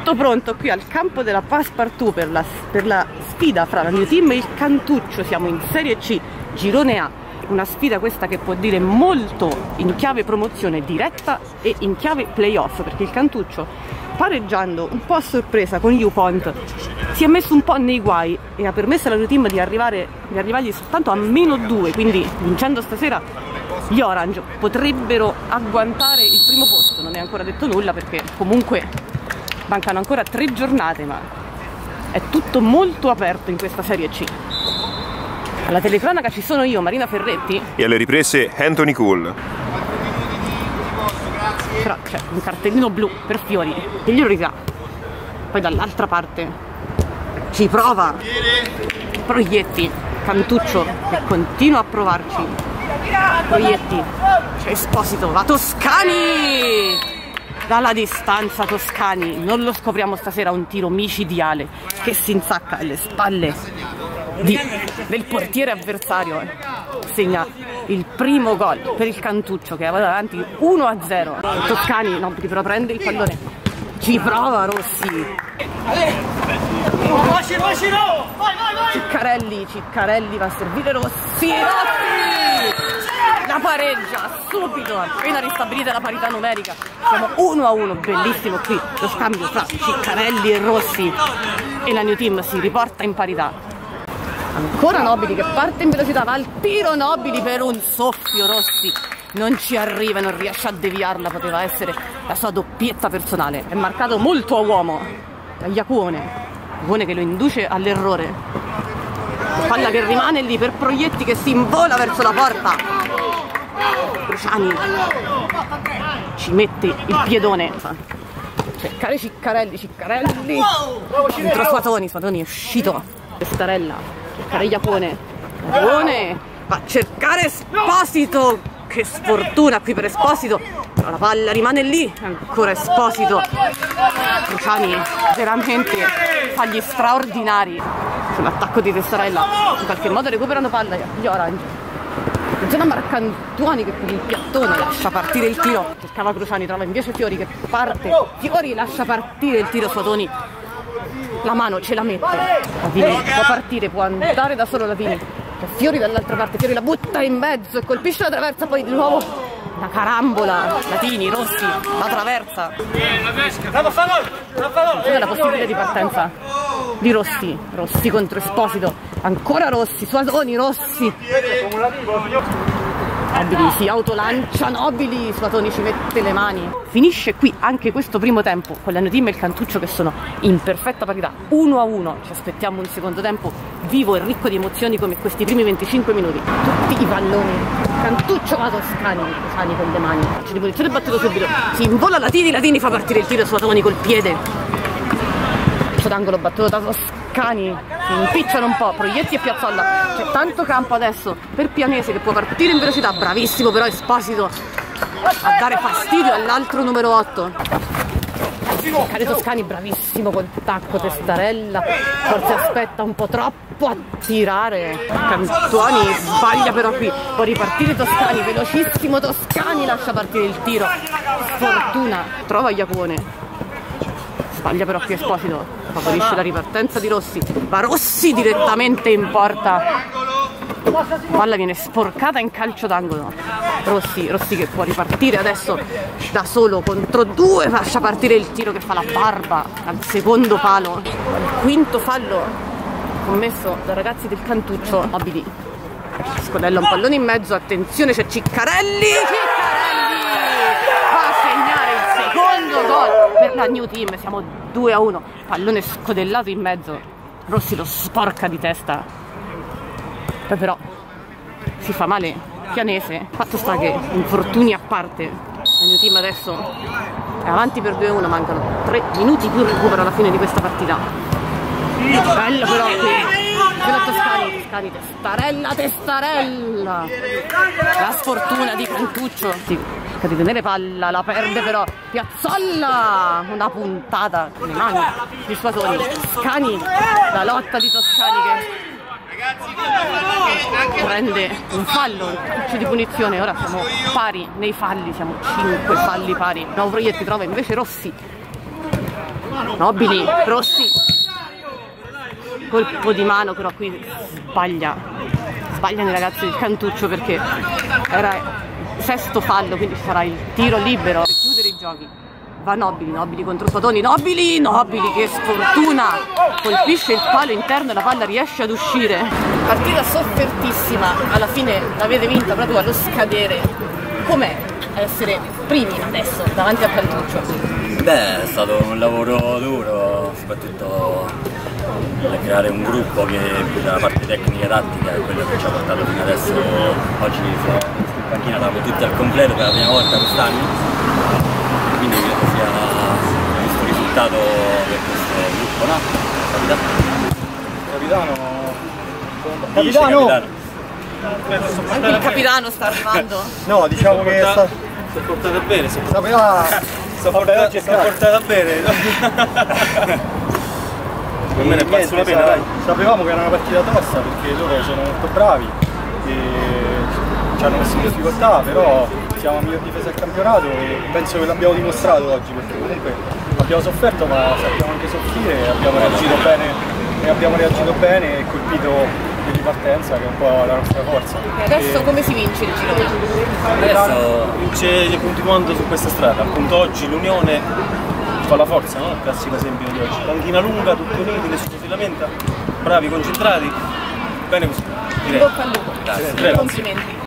tutto pronto qui al campo della Passepartout per la sfida fra la New Team e il Cantuccio. Siamo in Serie C, Girone A. Una sfida questa che può dire molto in chiave promozione diretta e in chiave playoff, perché il Cantuccio, pareggiando un po' a sorpresa con U-Point, si è messo un po' nei guai e ha permesso alla New Team di arrivargli soltanto a -2, quindi vincendo stasera gli Orange potrebbero agguantare il primo posto. Non è ancora detto nulla perché comunque mancano ancora 3 giornate, ma è tutto molto aperto in questa Serie C. Alla telecronaca ci sono io, Marina Ferretti, e alle riprese Anthony Cool. Però c'è un cartellino blu per Fiori che glielo ridà. Poi dall'altra parte ci prova Proietti, Cantuccio che continua a provarci. Proietti, c'è Esposito, va Toscani! Dalla distanza Toscani, non lo scopriamo stasera, un tiro micidiale che si insacca alle spalle del portiere avversario. Segna il primo gol per il Cantuccio che va davanti 1-0. Toscani no, però prende il pallone, ci prova Rossi. Ciccarelli va a servire Rossi. La pareggia subito, appena ristabilita la parità numerica. Siamo 1-1, bellissimo qui lo scambio tra Ciccarelli e Rossi e la New Team si riporta in parità. Ancora Nobili che parte in velocità, va al tiro Nobili per un soffio. Rossi non ci arriva, non riesce a deviarla, poteva essere la sua doppietta personale. È marcato molto a uomo da Iacuone che lo induce all'errore. Palla che rimane lì per Proietti che si invola verso la porta. Cruciani ci mette il piedone. Cercare Ciccarelli dentro Suatoni è uscito. Testarella, cercare Iacuone va a cercare Esposito, che sfortuna qui per Esposito, però la palla rimane lì, ancora Esposito. Cruciani veramente fa gli straordinari sull'attacco di Testarella, in qualche modo recuperano palla gli Orange. Attenzione a Marcantuoni che per il piattone lascia partire il tiro, cercava Cruciani, trova invece Fiori che parte, Fiori lascia partire il tiro, Suatoni la mano ce la mette, Latini può partire, può andare da solo Latini, c'è Fiori dall'altra parte, Fiori la butta in mezzo e colpisce la traversa, poi di nuovo la carambola, Latini, Rossi, la traversa. È la possibile di partenza di Rossi contro Esposito, ancora Rossi, Suatoni, Rossi. Nobili si autolancia, Nobili, Suatoni ci mette le mani. Finisce qui anche questo primo tempo con la New Team e il Cantuccio che sono in perfetta parità, 1-1. Ci aspettiamo un secondo tempo vivo e ricco di emozioni come questi primi 25 minuti. Tutti i palloni, Cantuccio va Toscani con le mani, c'è di posizione battuto subito, si invola Latini fa partire il tiro, Suatoni col piede. D'angolo battuto da Toscani, si impicciano un po', Proietti e Piazzolla, c'è tanto campo adesso per Pianese che può partire in velocità, bravissimo però Esposito a dare fastidio all'altro numero 8. Cercare Toscani, bravissimo col tacco, Testarella forse aspetta un po' troppo a tirare, Cantuoni sbaglia però qui, può ripartire Toscani, velocissimo Toscani, lascia partire il tiro, sfortuna, trova Iacuone. Sbaglia però qui Esposito, favorisce la ripartenza di Rossi, va Rossi direttamente in porta, palla viene sporcata in calcio d'angolo. Rossi che può ripartire adesso da solo contro 2, lascia partire il tiro che fa la barba al secondo palo. Il quinto fallo commesso dai ragazzi del Cantuccio. Nobili scodella un pallone in mezzo, attenzione c'è Ciccarelli va a segnare il secondo gol per la New Team, siamo 2-1, pallone scodellato in mezzo, Rossi lo sporca di testa, poi però si fa male Pianese. Fatto sta che, infortuni a parte, la New Team adesso è avanti per 2-1, mancano 3 minuti più recupero alla fine di questa partita. Bello però Toscani, Testarella, la sfortuna di Cantuccio, cerca di tenere palla, la perde però Piazzolla, una puntata con le mani di Suatoni. Toscani, la lotta di Toscani che prende un fallo, un calcio di punizione. Ora siamo pari nei falli, siamo 5 falli pari. Nuovo Proietti trova invece Rossi, Nobili, Rossi, colpo di mano, però qui sbagliano i ragazzi del Cantuccio perché era il sesto fallo, quindi sarà il tiro libero per chiudere i giochi. Va Nobili contro Fotoni, Nobili che sfortuna, colpisce il palo interno e la palla riesce ad uscire. Partita soffertissima, alla fine l'avete vinta proprio allo scadere. Com'è essere primi adesso davanti al Cantuccio? Beh, è stato un lavoro duro, soprattutto per creare un gruppo che dalla parte tecnica e tattica è quello che ci ha portato fino adesso. Oggi in panchina eravamo tutti al completo per la prima volta quest'anno, quindi credo sia questo risultato per questo gruppo, no? Capitano! Anche il capitano sta arrivando. No, diciamo che si è portata bene, si è portata bene. Per me ne è valso la pena, dai. Sapevamo che era una partita tosta perché loro sono molto bravi e ci hanno messo in difficoltà, però siamo la miglior difesa del campionato e penso che l'abbiamo dimostrato oggi, perché comunque abbiamo sofferto ma sappiamo anche soffrire e abbiamo reagito bene e colpito di ripartenza, che è un po' la nostra forza. E adesso come si vince il girone? Adesso vince continuando su questa strada, appunto oggi l'unione fa la forza, no? Il classico esempio di oggi. Panchina lunga, tutti uniti, nessuno si lamenta, bravi, concentrati, bene così. In bocca al lupo. Grazie. Complimenti.